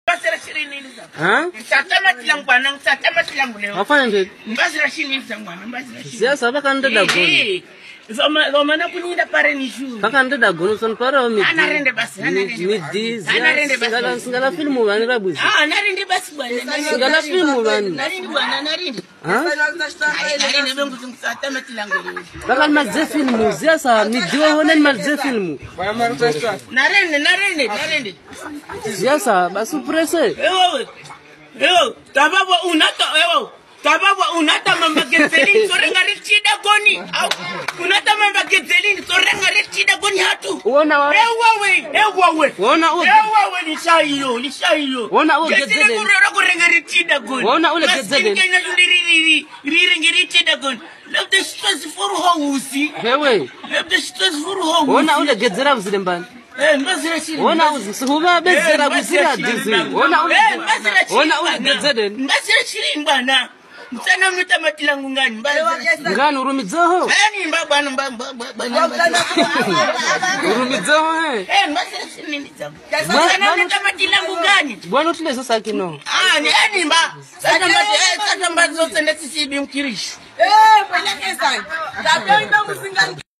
Basira shirini niza. Ha? Satama tilang bwana, satama tilang leo. Wafanya nje. Basira shirini niza bwana, basira shirini. Siasa baka ndada gonu. Zoma na kuninda pare ni juu. Baka ndada gonu son para o midi. Ana rende basi, ana rende. Midi. Singala filmu bani rabuzi. Narinde basi bwana. Singala filmu bani. Narinde bwana, narinde. Ha? Narinde bengu satama tilang leo. Baka maze filmu, siasa midi wona maze filmu. Narinde. Siasa basu presse. Ewo, tababwa unata mamba getzelini sorenga richida goni. Au unata mamba getzelini sorenga richida goni hatu. Wona wa. Ewawe. Wona u. Ewawe lishayo. Wona u getzelini. Getzelini kurora kurenga richida goni. Wona ule getzelini. Kenya riringi richida goni. Love the stress for house. Hewe. Love the stress for house. Wona ule gedzera buzilembani. Mbazira shiri. Wona uzihuba bezera buzira dizi. Wona ule gedzeden. Mbazira shiri bwana. Msana mnuta matilangu ngani mbazira. Ngani urumizoho? Bwana. Urumizoho he. Mbazira shiri ndizamu. Msana mnuta matilangu ngani. Bwana utile sasa kino. Ni mba. Sasa mba zote ndetisi bimkirishu. Peleke sana. Tabia ina mzinga.